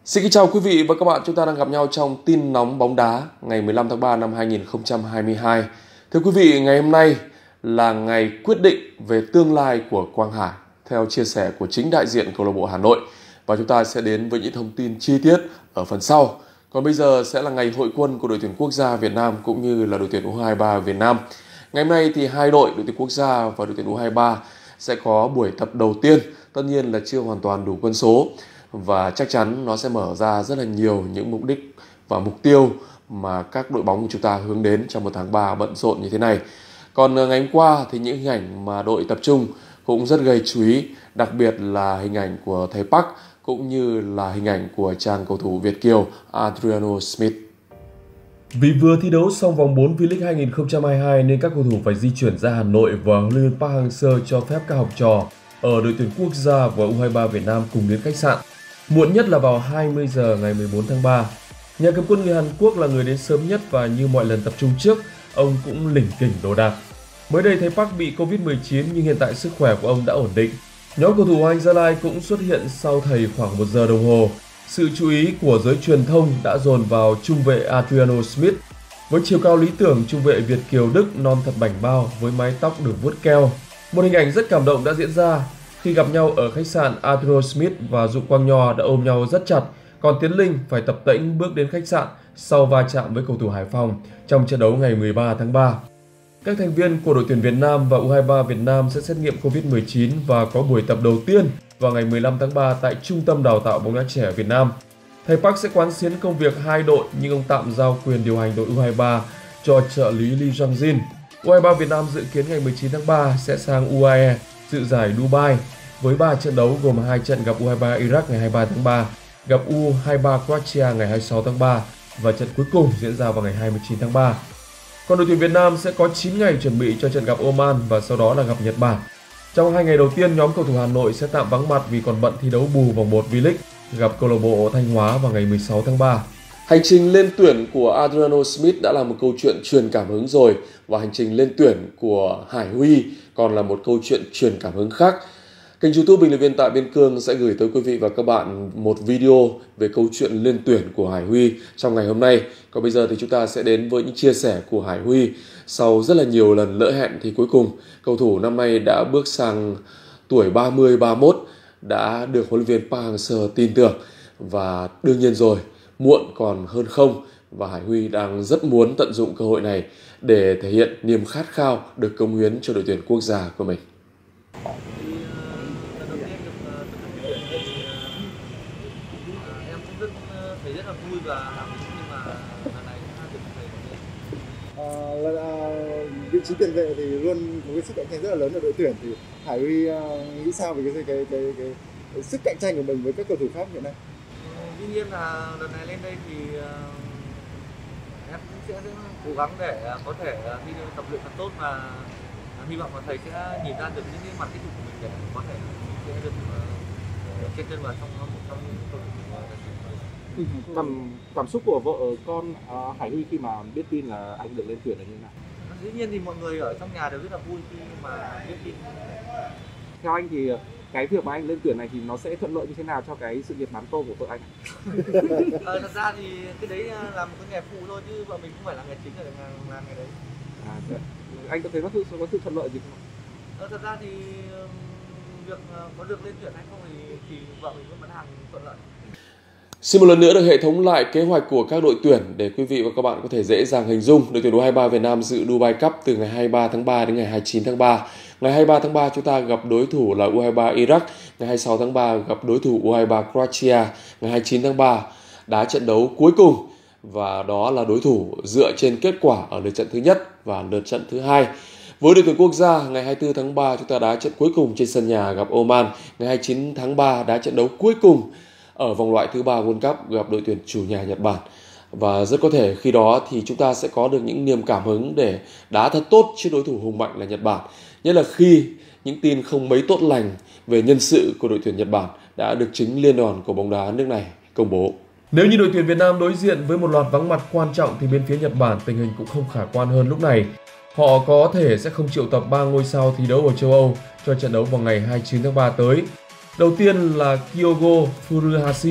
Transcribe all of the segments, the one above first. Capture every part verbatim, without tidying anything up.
Xin kính chào quý vị và các bạn, chúng ta đang gặp nhau trong tin nóng bóng đá ngày mười lăm tháng ba năm hai nghìn không trăm hai mươi hai. Thưa quý vị, ngày hôm nay là ngày quyết định về tương lai của Quang Hải, theo chia sẻ của chính đại diện câu lạc bộ Hà Nội. Và chúng ta sẽ đến với những thông tin chi tiết ở phần sau. Còn bây giờ sẽ là ngày hội quân của đội tuyển quốc gia Việt Nam cũng như là đội tuyển U hai ba Việt Nam. Ngày hôm nay thì hai đội, đội tuyển quốc gia và đội tuyển U hai ba sẽ có buổi tập đầu tiên, tất nhiên là chưa hoàn toàn đủ quân số. Và chắc chắn nó sẽ mở ra rất là nhiều những mục đích và mục tiêu mà các đội bóng của chúng ta hướng đến trong một tháng ba bận rộn như thế này. Còn ngày hôm qua thì những hình ảnh mà đội tập trung cũng rất gây chú ý, đặc biệt là hình ảnh của thầy Park cũng như là hình ảnh của chàng cầu thủ Việt kiều Adriano Smith. Vì vừa thi đấu xong vòng bốn V-League hai nghìn không trăm hai mươi hai nên các cầu thủ phải di chuyển ra Hà Nội và huấn luyện viên Park Hang-seo cho phép các học trò ở đội tuyển quốc gia và U hai ba Việt Nam cùng đến khách sạn. Muộn nhất là vào hai mươi giờ ngày mười bốn tháng ba. Nhà cầm quân người Hàn Quốc là người đến sớm nhất và như mọi lần tập trung trước, ông cũng lỉnh kỉnh đồ đạc. Mới đây thầy Park bị Covid mười chín nhưng hiện tại sức khỏe của ông đã ổn định. Nhóm cầu thủ Anh Gia Lai cũng xuất hiện sau thầy khoảng một giờ đồng hồ. Sự chú ý của giới truyền thông đã dồn vào trung vệ Adriano Smith. Với chiều cao lý tưởng, trung vệ Việt kiều Đức non thật bảnh bao với mái tóc được vuốt keo. Một hình ảnh rất cảm động đã diễn ra. Khi gặp nhau ở khách sạn, Adriano Smith và Dũng Quang Nho đã ôm nhau rất chặt, còn Tiến Linh phải tập tễnh bước đến khách sạn sau va chạm với cầu thủ Hải Phòng trong trận đấu ngày mười ba tháng ba. Các thành viên của đội tuyển Việt Nam và U hai ba Việt Nam sẽ xét nghiệm Covid mười chín và có buổi tập đầu tiên vào ngày mười lăm tháng ba tại Trung tâm Đào tạo bóng đá trẻ Việt Nam. Thầy Park sẽ quán xuyến công việc hai đội nhưng ông tạm giao quyền điều hành đội U hai ba cho trợ lý Lee Jong-jin. U hai ba Việt Nam dự kiến ngày mười chín tháng ba sẽ sang u a e dự giải Dubai với ba trận đấu gồm hai trận gặp U hai ba Iraq ngày hai mươi ba tháng ba, gặp U hai ba Croatia ngày hai mươi sáu tháng ba và trận cuối cùng diễn ra vào ngày hai mươi chín tháng ba. Còn đội tuyển Việt Nam sẽ có chín ngày chuẩn bị cho trận gặp Oman và sau đó là gặp Nhật Bản. Trong hai ngày đầu tiên, nhóm cầu thủ Hà Nội sẽ tạm vắng mặt vì còn bận thi đấu bù vòng một V-League gặp câu lạc bộ Thanh Hóa vào ngày mười sáu tháng ba. Hành trình lên tuyển của Adriano Smith đã là một câu chuyện truyền cảm hứng rồi, và hành trình lên tuyển của Hải Huy còn là một câu chuyện truyền cảm hứng khác. Kênh YouTube Bình luận viên Tại Biên Cương sẽ gửi tới quý vị và các bạn một video về câu chuyện lên tuyển của Hải Huy trong ngày hôm nay. Còn bây giờ thì chúng ta sẽ đến với những chia sẻ của Hải Huy. Sau rất là nhiều lần lỡ hẹn thì cuối cùng cầu thủ năm nay đã bước sang tuổi ba mươi ba mươi mốt, đã được huấn luyện viên Park Hang-seo tin tưởng, và đương nhiên rồi, muộn còn hơn không, và Hải Huy đang rất muốn tận dụng cơ hội này để thể hiện niềm khát khao được cống hiến cho đội tuyển quốc gia của mình. Em cũng rất thấy rất là vui và hào hứng, nhưng mà lần này cũng được thầy à, là, vị trí tiền vệ thì luôn có cái sức cạnh tranh rất là lớn ở đội tuyển, thì Hải Huy uh, nghĩ sao về cái cái, cái cái cái cái sức cạnh tranh của mình với các cầu thủ khác hiện nay? Tuy nhiên là lần này lên đây thì uh, em cũng sẽ, sẽ cố gắng để uh, có thể uh, đi tập luyện thật tốt, và uh, hy vọng là thầy sẽ nhìn ra được những cái mặt tích cực của mình để có thể sẽ được uh, trên chân vào trong một trong những cầu thủ. Cảm cảm xúc của vợ con uh, Hải Huy khi mà biết tin là anh được lên tuyển là như thế nào? Dĩ nhiên thì mọi người ở trong nhà đều rất là vui khi mà biết tin. Theo anh thì cái việc mà anh lên tuyển này thì nó sẽ thuận lợi như thế nào cho cái sự nghiệp bán tôm của vợ anh? ờ, thật ra thì cái đấy là một cái nghề phụ thôi, chứ vợ mình không phải là nghề chính ở làm, làm nghề đấy. À, anh có thấy có sự có sự thuận lợi gì không? Ờ, thật ra thì việc có được lên tuyển hay không thì, thì vợ mình vẫn bán hàng thuận lợi. Xin một lần nữa được hệ thống lại kế hoạch của các đội tuyển để quý vị và các bạn có thể dễ dàng hình dung. Đội tuyển U hai ba Việt Nam dự Dubai Cup từ ngày hai mươi ba tháng ba đến ngày hai mươi chín tháng ba. Ngày hai mươi ba tháng ba chúng ta gặp đối thủ là U hai ba Iraq, ngày hai mươi sáu tháng ba gặp đối thủ U hai ba Croatia, ngày hai mươi chín tháng ba đá trận đấu cuối cùng, và đó là đối thủ dựa trên kết quả ở lượt trận thứ nhất và lượt trận thứ hai. Với đội tuyển quốc gia, ngày hai mươi tư tháng ba chúng ta đá trận cuối cùng trên sân nhà gặp Oman, ngày hai mươi chín tháng ba đá trận đấu cuối cùng ở vòng loại thứ ba World Cup gặp đội tuyển chủ nhà Nhật Bản. Và rất có thể khi đó thì chúng ta sẽ có được những niềm cảm hứng để đá thật tốt trước đối thủ hùng mạnh là Nhật Bản. Nhất là khi những tin không mấy tốt lành về nhân sự của đội tuyển Nhật Bản đã được chính Liên đoàn của bóng đá nước này công bố. Nếu như đội tuyển Việt Nam đối diện với một loạt vắng mặt quan trọng thì bên phía Nhật Bản tình hình cũng không khả quan hơn lúc này. Họ có thể sẽ không triệu tập ba ngôi sao thi đấu ở châu Âu cho trận đấu vào ngày hai mươi chín tháng ba tới. Đầu tiên là Kyogo Furuhashi,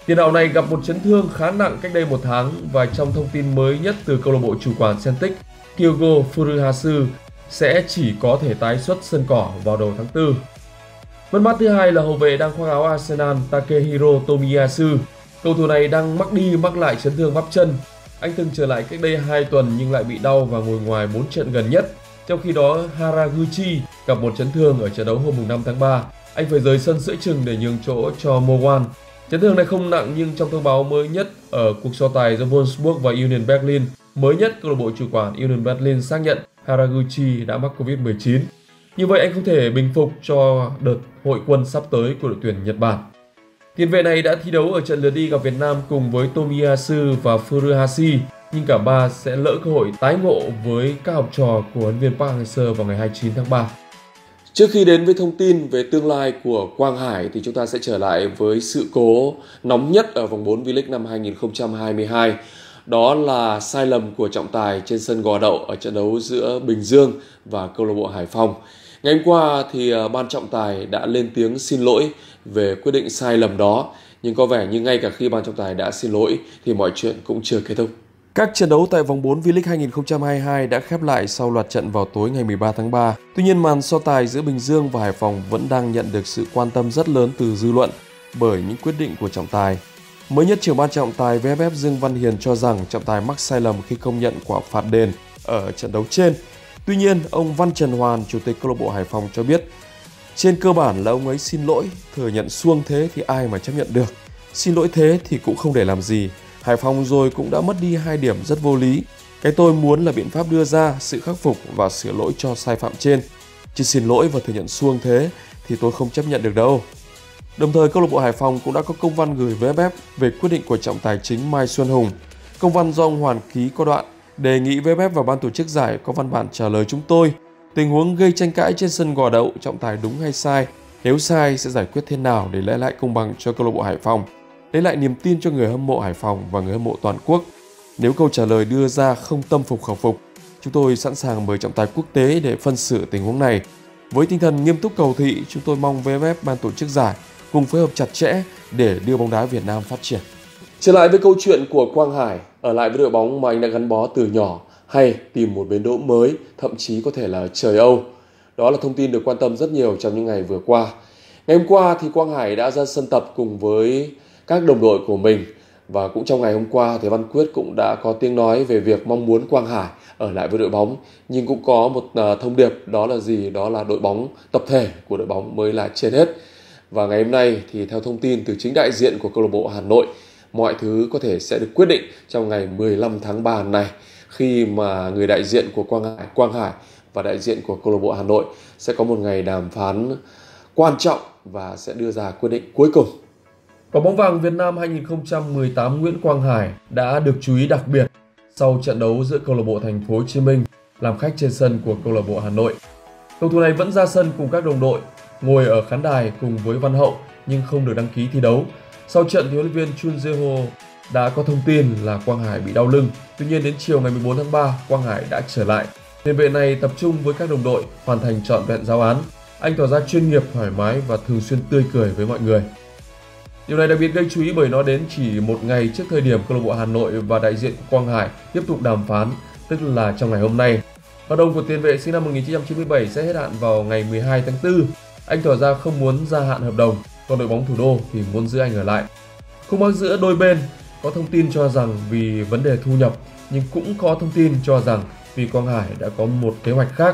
Tiền đạo này gặp một chấn thương khá nặng cách đây một tháng và trong thông tin mới nhất từ câu lạc bộ chủ quản Celtic, Kyogo Furuhashi sẽ chỉ có thể tái xuất sân cỏ vào đầu tháng tư. Mất mát thứ hai là hậu vệ đang khoác áo Arsenal Takehiro Tomiyasu. Cầu thủ này đang mắc đi mắc lại chấn thương bắp chân. Anh từng trở lại cách đây hai tuần nhưng lại bị đau và ngồi ngoài bốn trận gần nhất. Trong khi đó, Haraguchi gặp một chấn thương ở trận đấu hôm năm tháng ba. Anh phải rời sân giữa chừng để nhường chỗ cho Mowan. Chấn thương này không nặng nhưng trong thông báo mới nhất ở cuộc so tài giữa Wolfsburg và Union Berlin, mới nhất câu lạc bộ chủ quản Union Berlin xác nhận Haraguchi đã mắc Covid mười chín. Như vậy anh không thể bình phục cho đợt hội quân sắp tới của đội tuyển Nhật Bản. Tiền vệ này đã thi đấu ở trận lượt đi gặp Việt Nam cùng với Tomiyasu và Furuhashi, nhưng cả ba sẽ lỡ cơ hội tái ngộ với các học trò của huấn luyện viên Park Hang-seo vào ngày hai mươi chín tháng ba. Trước khi đến với thông tin về tương lai của Quang Hải thì chúng ta sẽ trở lại với sự cố nóng nhất ở vòng bốn V-League năm hai nghìn không trăm hai mươi hai. Đó là sai lầm của trọng tài trên sân Gò Đậu ở trận đấu giữa Bình Dương và câu lạc bộ Hải Phòng. Ngày hôm qua thì ban trọng tài đã lên tiếng xin lỗi về quyết định sai lầm đó, nhưng có vẻ như ngay cả khi ban trọng tài đã xin lỗi thì mọi chuyện cũng chưa kết thúc. Các trận đấu tại vòng bốn V-League hai nghìn không trăm hai mươi hai đã khép lại sau loạt trận vào tối ngày mười ba tháng ba. Tuy nhiên màn so tài giữa Bình Dương và Hải Phòng vẫn đang nhận được sự quan tâm rất lớn từ dư luận bởi những quyết định của trọng tài. Mới nhất, trưởng ban trọng tài vê ép ép Dương Văn Hiền cho rằng trọng tài mắc sai lầm khi công nhận quả phạt đền ở trận đấu trên. Tuy nhiên, ông Văn Trần Hoàn, chủ tịch câu lạc bộ Hải Phòng cho biết, trên cơ bản là ông ấy xin lỗi, thừa nhận xuông thế thì ai mà chấp nhận được. Xin lỗi thế thì cũng không để làm gì. Hải Phòng rồi cũng đã mất đi hai điểm rất vô lý. Cái tôi muốn là biện pháp đưa ra sự khắc phục và sửa lỗi cho sai phạm trên. Chỉ xin lỗi và thừa nhận xuông thế thì tôi không chấp nhận được đâu. Đồng thời, câu lạc bộ Hải Phòng cũng đã có công văn gửi vê ép ép về quyết định của trọng tài chính Mai Xuân Hùng. Công văn do ông Hoàn ký có đoạn đề nghị vê ép ép và ban tổ chức giải có văn bản trả lời chúng tôi. Tình huống gây tranh cãi trên sân Gò Đậu, trọng tài đúng hay sai? Nếu sai sẽ giải quyết thế nào để lấy lại công bằng cho câu lạc bộ Hải Phòng? Lấy lại niềm tin cho người hâm mộ Hải Phòng và người hâm mộ toàn quốc. Nếu câu trả lời đưa ra không tâm phục khẩu phục, chúng tôi sẵn sàng mời trọng tài quốc tế để phân xử tình huống này. Với tinh thần nghiêm túc cầu thị, chúng tôi mong vê ép ép, ban tổ chức giải cùng phối hợp chặt chẽ để đưa bóng đá Việt Nam phát triển. Trở lại với câu chuyện của Quang Hải, ở lại với đội bóng mà anh đã gắn bó từ nhỏ hay tìm một bến đỗ mới, thậm chí có thể là trời Âu. Đó là thông tin được quan tâm rất nhiều trong những ngày vừa qua. Ngày hôm qua thì Quang Hải đã ra sân tập cùng với các đồng đội của mình, và cũng trong ngày hôm qua thì Văn Quyết cũng đã có tiếng nói về việc mong muốn Quang Hải ở lại với đội bóng, nhưng cũng có một thông điệp, đó là gì? Đó là đội bóng, tập thể của đội bóng mới là trên hết. Và ngày hôm nay thì theo thông tin từ chính đại diện của câu lạc bộ Hà Nội, mọi thứ có thể sẽ được quyết định trong ngày mười lăm tháng ba này, khi mà người đại diện của Quang Hải, Quang Hải và đại diện của câu lạc bộ Hà Nội sẽ có một ngày đàm phán quan trọng và sẽ đưa ra quyết định cuối cùng. Quả bóng vàng Việt Nam hai nghìn không trăm mười tám Nguyễn Quang Hải đã được chú ý đặc biệt sau trận đấu giữa câu lạc bộ Thành phố Hồ Chí Minh làm khách trên sân của câu lạc bộ Hà Nội. Cầu thủ này vẫn ra sân cùng các đồng đội, ngồi ở khán đài cùng với Văn Hậu nhưng không được đăng ký thi đấu. Sau trận thì huấn luyện viên Chun Jae-ho đã có thông tin là Quang Hải bị đau lưng. Tuy nhiên đến chiều ngày mười bốn tháng ba, Quang Hải đã trở lại. Tiền vệ này tập trung với các đồng đội, hoàn thành trọn vẹn giáo án. Anh tỏ ra chuyên nghiệp, thoải mái và thường xuyên tươi cười với mọi người. Điều này đặc biệt gây chú ý bởi nó đến chỉ một ngày trước thời điểm câu lạc bộ Hà Nội và đại diện của Quang Hải tiếp tục đàm phán, tức là trong ngày hôm nay. Hợp đồng của tiền vệ sinh năm một nghìn chín trăm chín mươi bảy sẽ hết hạn vào ngày mười hai tháng tư. Anh tỏ ra không muốn gia hạn hợp đồng, còn đội bóng thủ đô thì muốn giữ anh ở lại. Khúc mắc giữa đôi bên có thông tin cho rằng vì vấn đề thu nhập, nhưng cũng có thông tin cho rằng vì Quang Hải đã có một kế hoạch khác.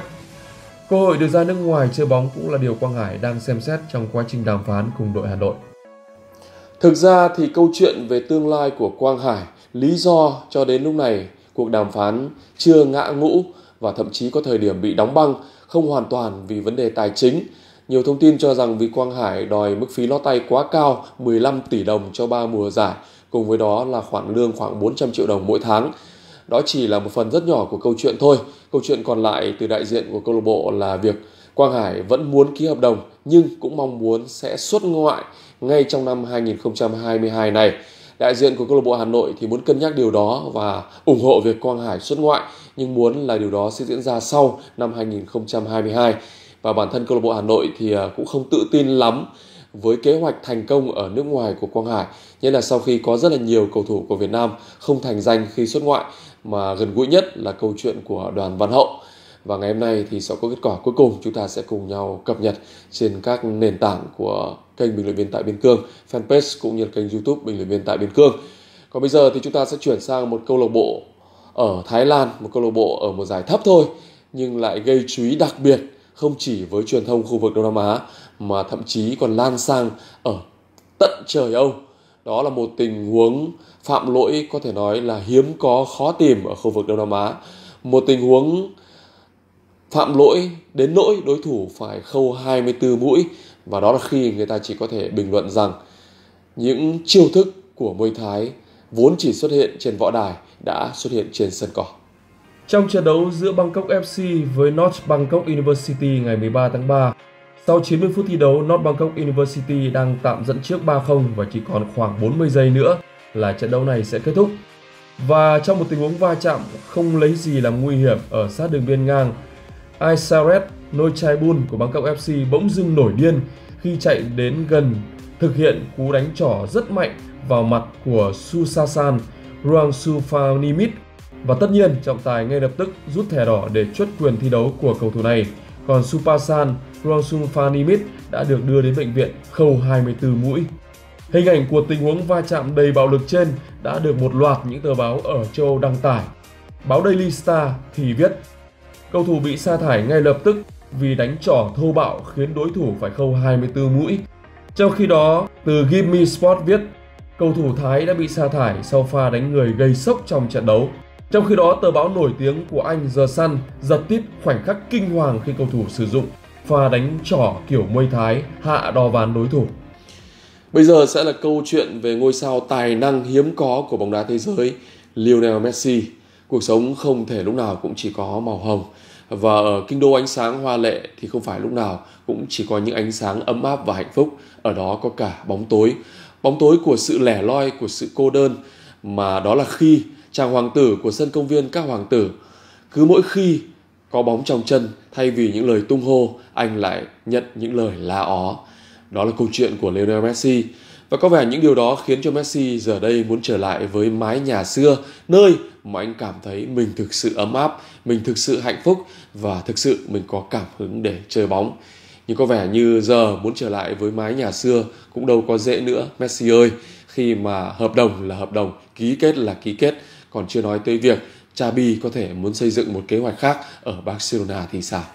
Cơ hội được ra nước ngoài chơi bóng cũng là điều Quang Hải đang xem xét trong quá trình đàm phán cùng đội Hà Nội. Thực ra thì câu chuyện về tương lai của Quang Hải, lý do cho đến lúc này cuộc đàm phán chưa ngã ngũ và thậm chí có thời điểm bị đóng băng, không hoàn toàn vì vấn đề tài chính. Nhiều thông tin cho rằng vì Quang Hải đòi mức phí lót tay quá cao, mười lăm tỷ đồng cho ba mùa giải, cùng với đó là khoản lương khoảng bốn trăm triệu đồng mỗi tháng. Đó chỉ là một phần rất nhỏ của câu chuyện thôi. Câu chuyện còn lại từ đại diện của câu lạc bộ là việc Quang Hải vẫn muốn ký hợp đồng nhưng cũng mong muốn sẽ xuất ngoại ngay trong năm hai nghìn không trăm hai mươi hai này. Đại diện của câu lạc bộ Hà Nội thì muốn cân nhắc điều đó và ủng hộ việc Quang Hải xuất ngoại, nhưng muốn là điều đó sẽ diễn ra sau năm hai nghìn không trăm hai mươi hai. Và bản thân câu lạc bộ Hà Nội thì cũng không tự tin lắm với kế hoạch thành công ở nước ngoài của Quang Hải, nghĩa là sau khi có rất là nhiều cầu thủ của Việt Nam không thành danh khi xuất ngoại, mà gần gũi nhất là câu chuyện của Đoàn Văn Hậu. Và ngày hôm nay thì sẽ có kết quả cuối cùng, chúng ta sẽ cùng nhau cập nhật trên các nền tảng của kênh Bình luận viên tại Biên Cương, fanpage cũng như là kênh YouTube Bình luận viên tại Biên Cương. Còn bây giờ thì chúng ta sẽ chuyển sang một câu lạc bộ ở Thái Lan, một câu lạc bộ ở một giải thấp thôi nhưng lại gây chú ý đặc biệt không chỉ với truyền thông khu vực Đông Nam Á mà thậm chí còn lan sang ở tận trời Âu. Đó là một tình huống phạm lỗi có thể nói là hiếm có, khó tìm ở khu vực Đông Nam Á. Một tình huống phạm lỗi đến nỗi đối thủ phải khâu hai mươi tư mũi, và đó là khi người ta chỉ có thể bình luận rằng những chiêu thức của Muay Thái vốn chỉ xuất hiện trên võ đài đã xuất hiện trên sân cỏ. Trong trận đấu giữa Bangkok ép xê với North Bangkok University ngày mười ba tháng ba, sau chín mươi phút thi đấu, North Bangkok University đang tạm dẫn trước ba không và chỉ còn khoảng bốn mươi giây nữa là trận đấu này sẽ kết thúc. Và trong một tình huống va chạm không lấy gì làm nguy hiểm ở sát đường biên ngang, Aisaret Nochaibun của Bangkok ép xê bỗng dưng nổi điên khi chạy đến gần thực hiện cú đánh trỏ rất mạnh vào mặt của Susasan Ruangsufanimit, và tất nhiên trọng tài ngay lập tức rút thẻ đỏ để truất quyền thi đấu của cầu thủ này. Còn Supasan Ruangsufanimit đã được đưa đến bệnh viện khâu hai mươi tư mũi. Hình ảnh của tình huống va chạm đầy bạo lực trên đã được một loạt những tờ báo ở châu Âu đăng tải. Báo Daily Star thì viết: cầu thủ bị sa thải ngay lập tức vì đánh trỏ thô bạo khiến đối thủ phải khâu hai mươi tư mũi. Trong khi đó, từ Give Me Sport viết cầu thủ Thái đã bị sa thải sau pha đánh người gây sốc trong trận đấu. Trong khi đó, tờ báo nổi tiếng của Anh The Sun giật tít khoảnh khắc kinh hoàng khi cầu thủ sử dụng pha đánh trỏ kiểu Muay Thái hạ đo ván đối thủ. Bây giờ sẽ là câu chuyện về ngôi sao tài năng hiếm có của bóng đá thế giới, Lionel Messi. Cuộc sống không thể lúc nào cũng chỉ có màu hồng, và ở kinh đô ánh sáng hoa lệ thì không phải lúc nào cũng chỉ có những ánh sáng ấm áp và hạnh phúc. Ở đó có cả bóng tối, bóng tối của sự lẻ loi, của sự cô đơn, mà đó là khi chàng hoàng tử của sân công viên các hoàng tử, cứ mỗi khi có bóng trong chân, thay vì những lời tung hô, anh lại nhận những lời la ó. Đó là câu chuyện của Lionel Messi. Và có vẻ những điều đó khiến cho Messi giờ đây muốn trở lại với mái nhà xưa, nơi mà anh cảm thấy mình thực sự ấm áp, mình thực sự hạnh phúc và thực sự mình có cảm hứng để chơi bóng. Nhưng có vẻ như giờ muốn trở lại với mái nhà xưa cũng đâu có dễ nữa, Messi ơi, khi mà hợp đồng là hợp đồng, ký kết là ký kết, còn chưa nói tới việc Xabi có thể muốn xây dựng một kế hoạch khác ở Barcelona thì sao?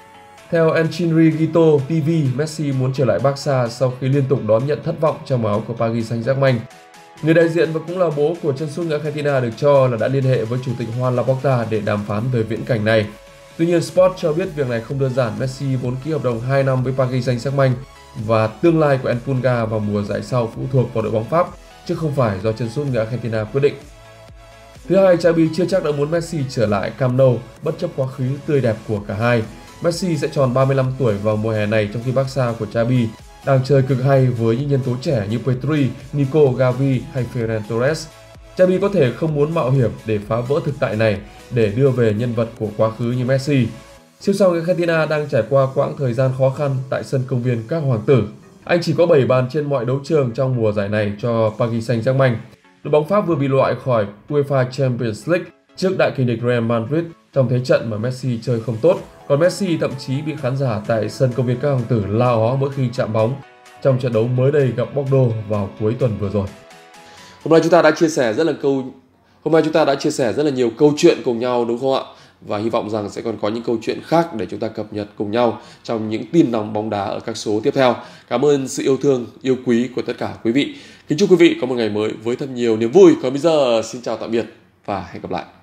Theo El Chiringuito ti vi, Messi muốn trở lại Barca sau khi liên tục đón nhận thất vọng trong áo của Paris Saint-Germain. Người đại diện và cũng là bố của chân sút người Argentina được cho là đã liên hệ với chủ tịch Juan Laporta để đàm phán về viễn cảnh này. Tuy nhiên, Sport cho biết việc này không đơn giản. Messi vốn ký hợp đồng hai năm với Paris Saint-Germain và tương lai của El Pulga vào mùa giải sau phụ thuộc vào đội bóng Pháp, chứ không phải do chân sút người Argentina quyết định. Thứ hai, Xabi chưa chắc đã muốn Messi trở lại Camp Nou bất chấp quá khứ tươi đẹp của cả hai. Messi sẽ tròn ba mươi lăm tuổi vào mùa hè này, trong khi Barca của Xabi đang chơi cực hay với những nhân tố trẻ như Pedri, Nico, Gavi hay Ferran Torres. Xabi có thể không muốn mạo hiểm để phá vỡ thực tại này để đưa về nhân vật của quá khứ như Messi. Siêu sao người Argentina đang trải qua quãng thời gian khó khăn tại sân công viên các hoàng tử. Anh chỉ có bảy bàn trên mọi đấu trường trong mùa giải này cho Paris Saint-Germain. Đội bóng Pháp vừa bị loại khỏi UEFA Champions League trước đại kình địch Real Madrid trong thế trận mà Messi chơi không tốt. Còn Messi thậm chí bị khán giả tại sân công viên các hoàng tử la ó mỗi khi chạm bóng trong trận đấu mới đây gặp Bordeaux vào cuối tuần vừa rồi. Hôm nay chúng ta đã chia sẻ rất là câu Hôm nay chúng ta đã chia sẻ rất là nhiều câu chuyện cùng nhau, đúng không ạ? Và hy vọng rằng sẽ còn có những câu chuyện khác để chúng ta cập nhật cùng nhau trong những tin nóng bóng đá ở các số tiếp theo. Cảm ơn sự yêu thương, yêu quý của tất cả quý vị. Kính chúc quý vị có một ngày mới với thật nhiều niềm vui. Còn bây giờ xin chào tạm biệt và hẹn gặp lại.